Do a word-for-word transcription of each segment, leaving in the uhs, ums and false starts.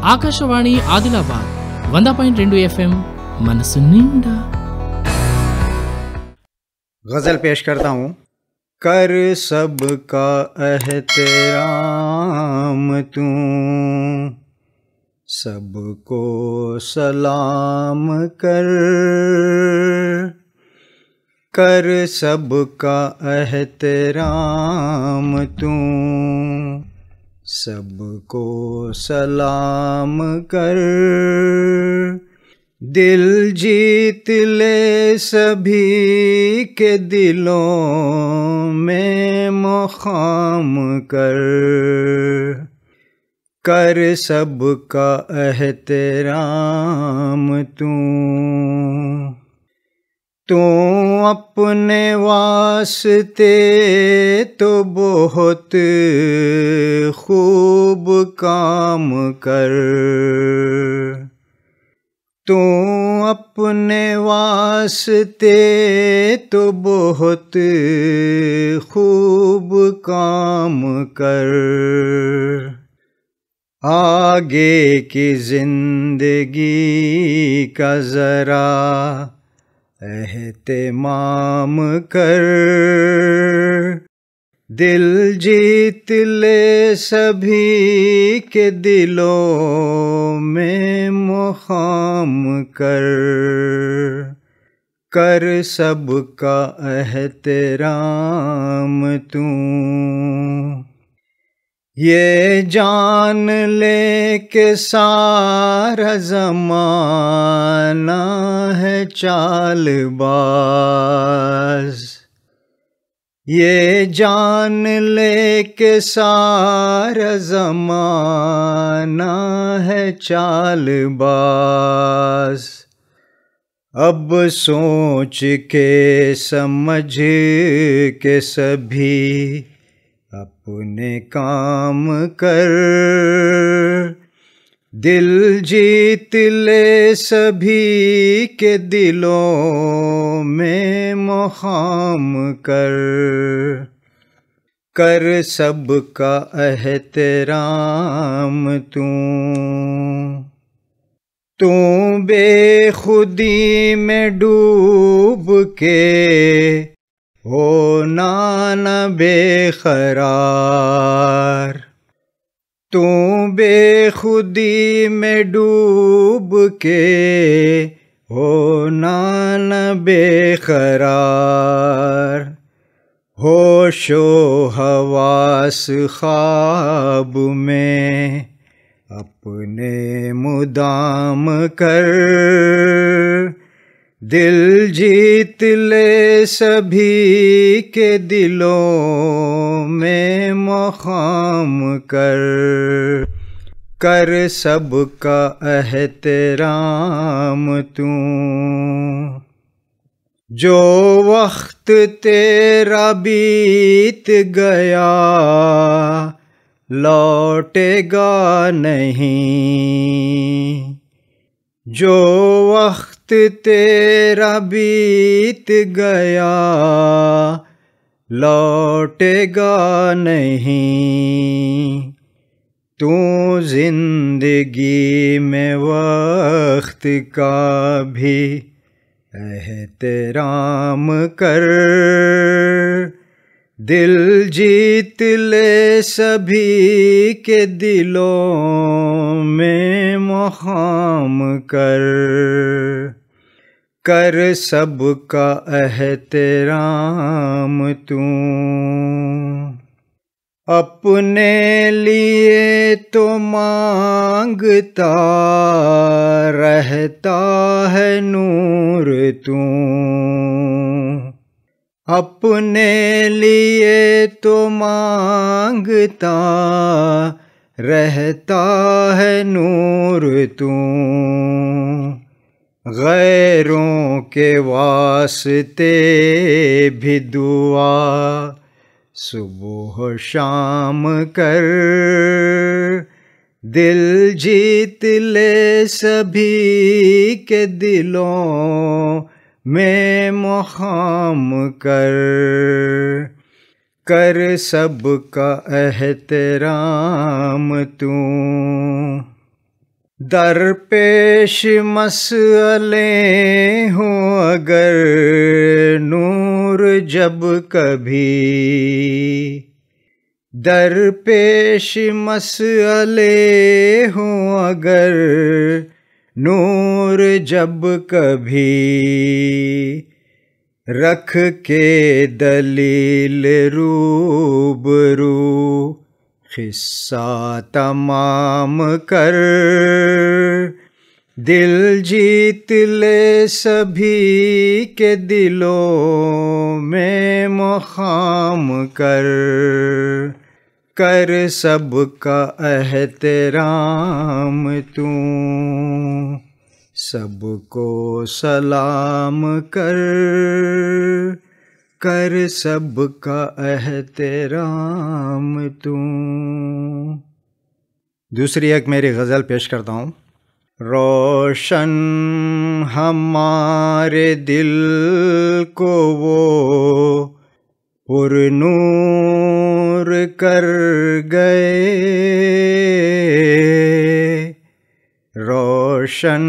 ఆకాశవాణి ఆదిలాబాద్ వంద పాయింట్ రెండు ఎఫ్ఎం మనసు నిండా। गज़ल पेश करता हूँ। कर सबका एहतराम तू, सबको सलाम कर। कर सबका एहतराम तू, सबको सलाम कर। दिल जीत ले सभी के दिलों में मुक़ाम कर। कर सबका एहतराम तू। तू अपने वास्ते तो बहुत खूब काम कर। तू अपने वास्ते तो बहुत खूब काम कर। आगे की जिंदगी का ज़रा एहतिमाम कर। दिल जीत ले सभी के दिलों में मुक़ाम कर। कर सबका एहतराम तू। ये जान ले के सारा ज़माना है चालबाज़। ये जान ले के सारा ज़माना है चालबाज़। अब सोच के समझ के सभी अपने काम कर। दिल जीत ले सभी के दिलों में मुक़ाम कर। कर सबका एहतराम तू। तू बेखुदी में डूब के होना न बेक़रार। तू बेखुदी में डूब के होना न बेक़रार। होशो हवास ख्वाब में अपने मुदाम कर। दिल जीत ले सभी के दिलों में मुक़ाम कर। कर सबका एहतराम तू। जो वक्त तेरा बीत गया लौटेगा नहीं। जो वक्त तेरा बीत गया लौटेगा नहीं। तू जिंदगी में वक्त का भी एहतराम कर। दिल जीत ले सभी के दिलों में मुक़ाम कर। कर सबका एहतराम तू। अपने लिए तो मांगता रहता है नूर तू। अपने लिए तो मांगता रहता है नूर तू। गैरों के वास्ते भी दुआ सुबह शाम कर। दिल जीत ले सभी के दिलों में मुक़ाम कर। कर सबका एहतराम तू। दरपेश मसले हों अगर नूर जब कभी, दरपेश मसले हों अगर नूर जब कभी, रख के दलील रूबरू किस्सा तमाम कर, दिल जीत ले सभी के दिलों में मुक़ाम कर, कर सबका एहतराम तू, सबको सलाम कर, कर सबका एहतराम तू। दूसरी एक मेरी गज़ल पेश करता हूँ। रोशन हमारे दिल को वो पुरनूर कर गए, रोशन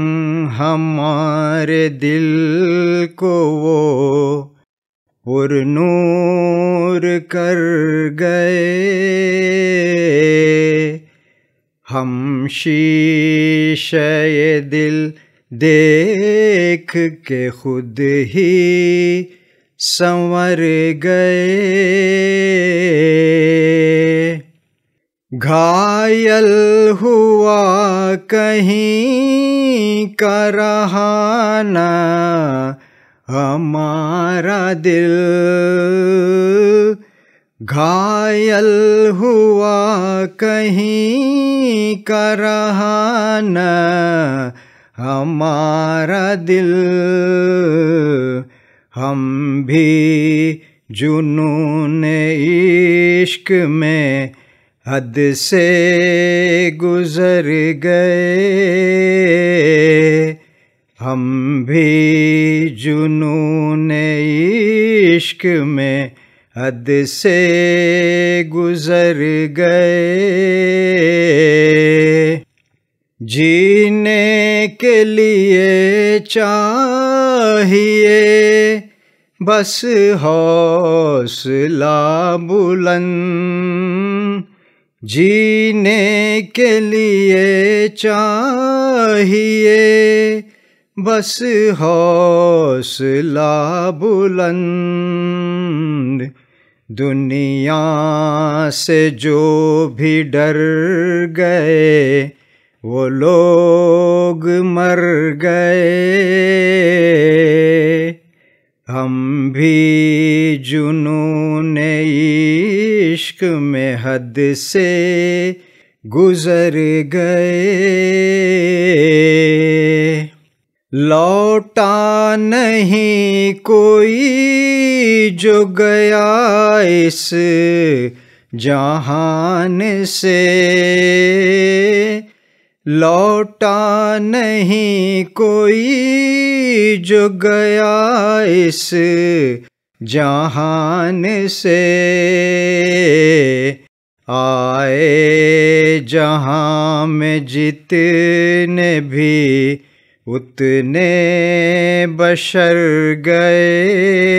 हमारे दिल को वो पुरनूर कर गए, हम शीशे दिल देख के खुद ही संवर गए, घायल हुआ कहीं का रहा ना हमारा दिल, घायल हुआ कहीं का रहा न हमारा दिल, हम भी जुनून इश्क में हद से गुज़र गए, हम भी जुनून इश्क में हद से गुज़र गए, जीने के लिए चाहिए बस हौसला बुलंद, जीने के लिए चाहिए बस हौसला बुलंद, दुनिया से जो भी डर गए वो लोग मर गए, हम भी जुनून इश्क में हद से गुज़र गए, लौटा नहीं कोई जो गया इस जहान से, लौटा नहीं कोई जो गया इस जहान से, आए जहां में जितने भी उतने बशर गए,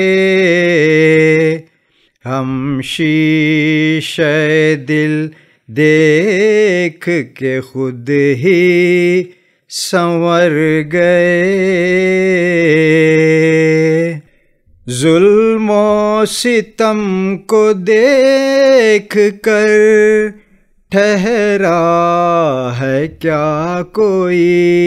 हम शीशे दिल देख के खुद ही संवर गए, जुल्म सितम को देख कर ठहरा है क्या कोई,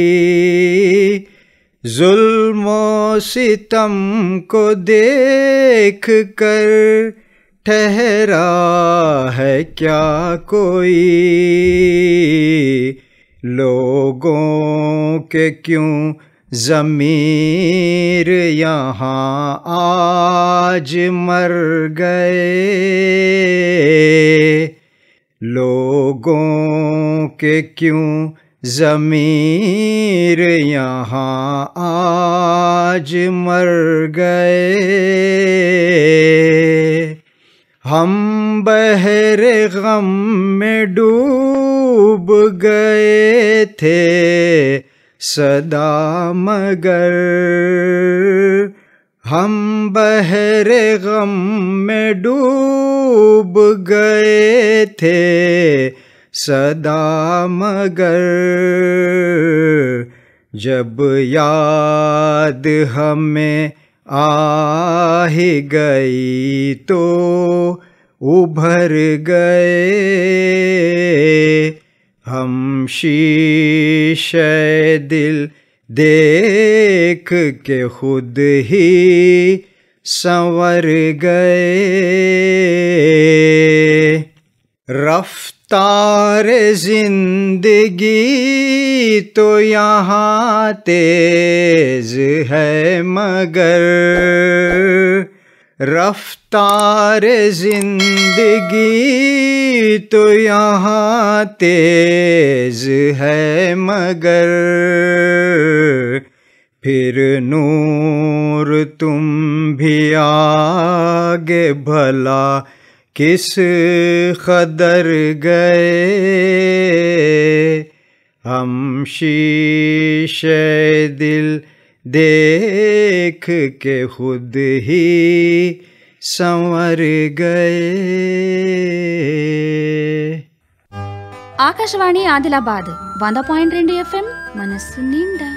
जुल्म सितम को देख कर ठहरा है क्या कोई, लोगों के क्यों ज़मीर यहाँ आज मर गए, लोगों के क्यों ज़मीर यहाँ आज मर गए, हम बहरे गम में डूब डूब गए थे सदा मगर, हम बहरे गम में डूब गए थे सदा मगर, जब याद हमें आ ही गई तो उभर गए हम शीशे दिल देख के खुद ही संवर गए। रफ्तार जिंदगी तो यहाँ तेज है मगर, रफ्तार जिंदगी तो यहाँ तेज है मगर, फिर नूर तुम भी आगे भला किस कदर गए, हम शीशे दिल देख के खुद ही संवर गए। ఆకాశవాణి ఆదిలాబాద్ వంద పాయింట్ రెండు ఎఫ్ఎం మనస్సు నిండా.